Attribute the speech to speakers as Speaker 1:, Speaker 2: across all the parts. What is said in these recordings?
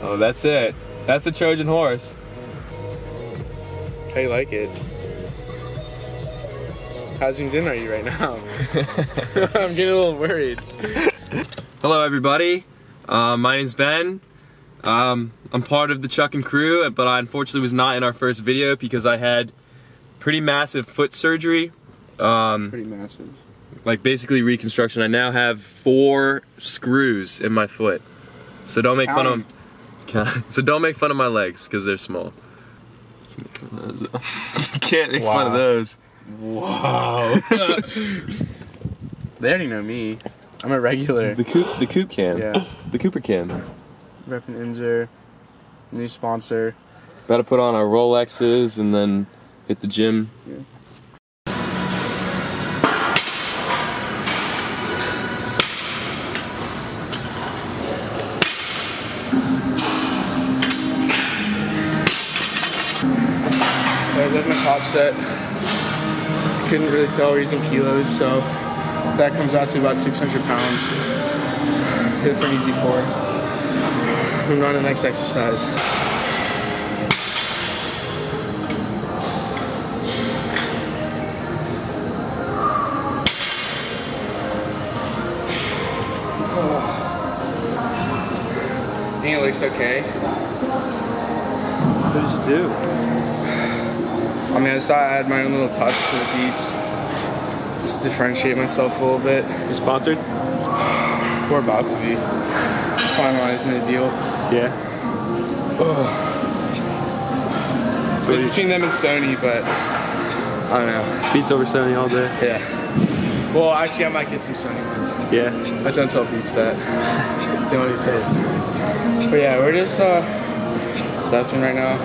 Speaker 1: Oh, that's it. That's the Trojan horse.
Speaker 2: How you like it? How zoomed in are you right now? I'm getting a little worried.
Speaker 1: Hello, everybody. My name's Ben. I'm part of the Chuckin' crew, but I unfortunately was not in our first video because I had pretty massive foot surgery.
Speaker 2: Pretty massive.
Speaker 1: Like basically reconstruction. I now have 4 screws in my foot. So don't make fun of them. So don't make fun of my legs because they're small. You can't make fun of those.
Speaker 2: Wow. They already know me. I'm a regular.
Speaker 1: The Coop can.
Speaker 2: Yeah.
Speaker 1: The Cooper can.
Speaker 2: Reppin' Inzer, new sponsor.
Speaker 1: About to put on our Rolexes and then hit the gym.
Speaker 2: Yeah. That's my top set. Couldn't really tell we're using kilos, so that comes out to about 600 pounds. Hit it for an easy 4. Moving on to the next exercise. I think it looks okay.
Speaker 1: What did you do?
Speaker 2: I mean, I decided I had my own little touch to the beats. Just differentiate myself a little bit.
Speaker 1: You sponsored?
Speaker 2: We're about to be. Finalizing the deal.
Speaker 1: Yeah.
Speaker 2: So it's between them and Sony, but I don't know.
Speaker 1: Beats over Sony all day.
Speaker 2: Yeah. Well, actually, I might get some Sony ones.
Speaker 1: Yeah.
Speaker 2: I don't tell Beats that. They want to be pissed. But yeah, we're just testing right now.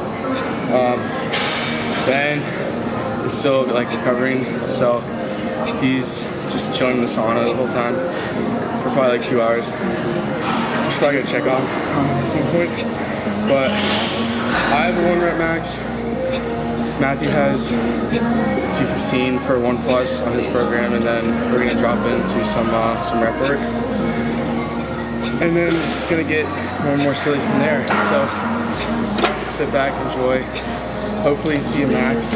Speaker 2: Ben is still like recovering, so he's just chilling in the sauna the whole time for probably like 2 hours. Just probably gonna check on at some point. But I have a 1 rep max. Matthew has 215 for 1+ on his program, and then we're gonna drop into some rep work. And then it's just gonna get more and more silly from there. So sit back, enjoy. Hopefully see a max.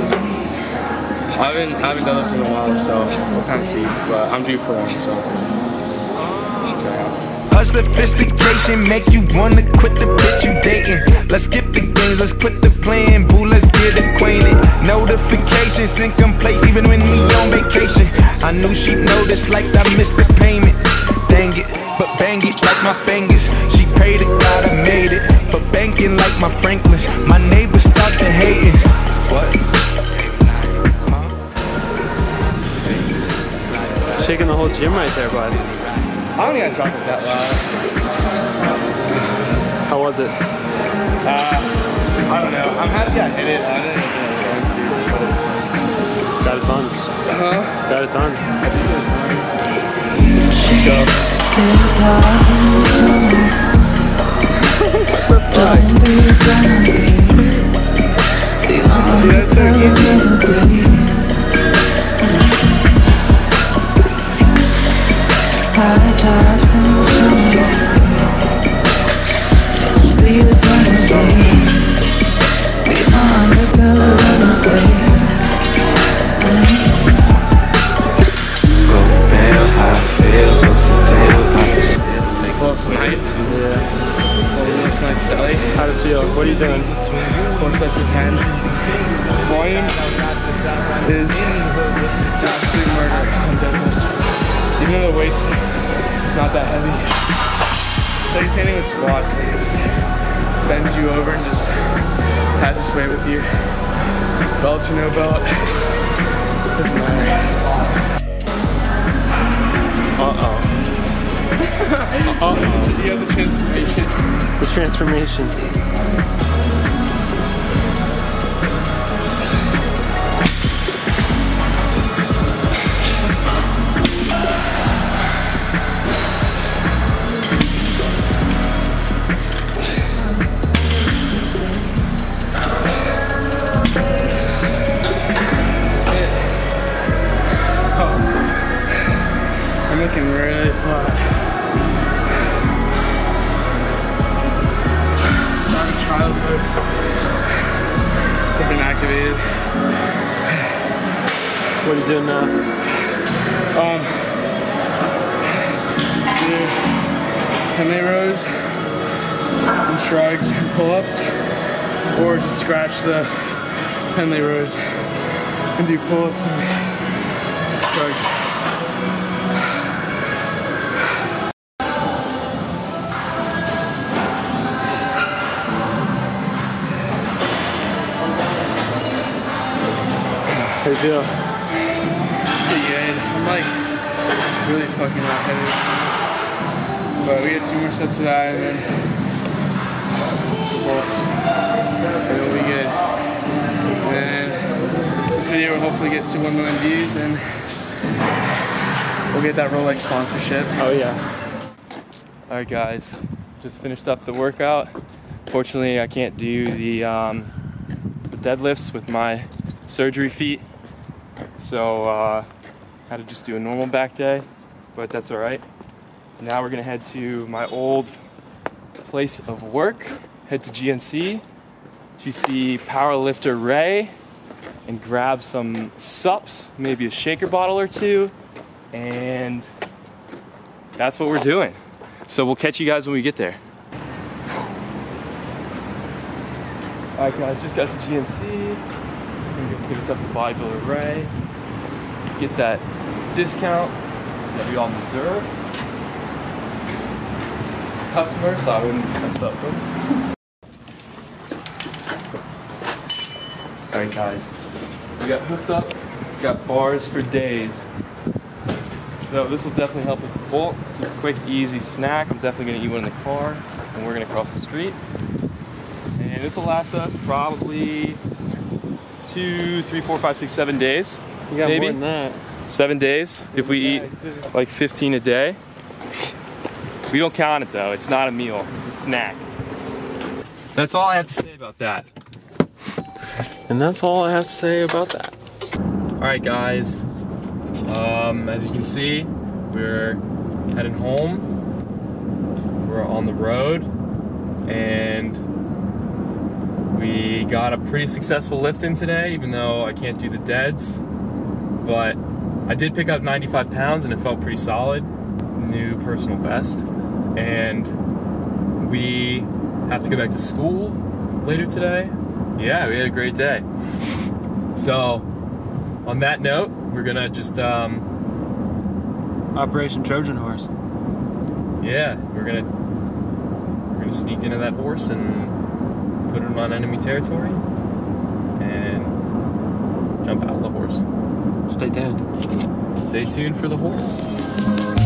Speaker 2: I haven't done it in a while, so we'll kind of see. But I'm due for one, so let's try out.
Speaker 3: Her sophistication make you wanna quit the bitch you dating. Let's skip the games, let's quit the playing. Boo, let's get acquainted. Notifications in complaints even when we on vacation. I knew she'd notice like I missed the payment. Dang it, but bang it like my fingers. She prayed to God I made it, but banking like my Franklins. My neighbors start to hating. What?
Speaker 1: Shaking the whole gym right there, bud.
Speaker 2: I don't think I dropped it that loud.
Speaker 1: How was it?
Speaker 2: I don't know. I'm happy I did it. I didn't
Speaker 1: Got it done. Got it done.
Speaker 2: Let's go. Dude, that's so easy. Snipe. Yeah. Snipe Sally.
Speaker 1: How'd it feel? What are you doing?
Speaker 2: 4 sets of 10. Volume is absolute murder on deadlifts. Even though the weight's not that heavy. It's like standing with squats, like it just bends you over and just has its way with you. Belt or no belt, doesn't matter.
Speaker 1: Uh-oh.
Speaker 2: You have the transformation.
Speaker 1: The transformation.
Speaker 2: I'm looking really flat. childhood have been activated.
Speaker 1: What are you doing now?
Speaker 2: Do Henley rows and shrugs and pull-ups, or just scratch the Henley rows and do pull-ups and shrugs.
Speaker 1: How you feel?
Speaker 2: Pretty good. I'm like really fucking lightheaded. But we get 2 more sets of that and then pull-ups. And it'll be good. And this video will hopefully get to 1 million views and we'll get that Rolex sponsorship.
Speaker 1: Oh yeah. Alright guys, just finished up the workout. Fortunately I can't do the deadlifts with my surgery feet. So had to just do a normal back day, but that's all right. Now we're gonna head to my old place of work, head to GNC to see powerlifter Ray and grab some sups, maybe a shaker bottle or 2, and that's what we're doing. So we'll catch you guys when we get there. All right guys, just got to GNC. I'm gonna give it up to bodybuilder Ray. Get that discount that we all deserve. He's a customer, so I wouldn't mess up with him. Alright guys, we got hooked up, we got bars for days. So this will definitely help with the bulk. Just a quick, easy snack. I'm definitely gonna eat one in the car, and we're gonna cross the street. And this will last us probably 2, 3, 4, 5, 6, 7 days.
Speaker 4: You got
Speaker 1: maybe
Speaker 4: more than that.
Speaker 1: 7 days if we eat like 15 a day. We don't count it though. It's not a meal. It's a snack. That's all I have to say about that.
Speaker 4: And that's all I have to say about that.
Speaker 1: All right, guys. As you can see, we're heading home. We're on the road, and we got a pretty successful lift in today, even though I can't do the deads. But I did pick up 95 pounds and it felt pretty solid. New personal best. And we have to go back to school later today. Yeah, we had a great day. So, on that note, we're gonna just
Speaker 4: Operation Trojan Horse.
Speaker 1: yeah, we're gonna sneak into that horse and put him on enemy territory and jump out of the horse.
Speaker 4: Stay tuned.
Speaker 1: Stay tuned for the horse.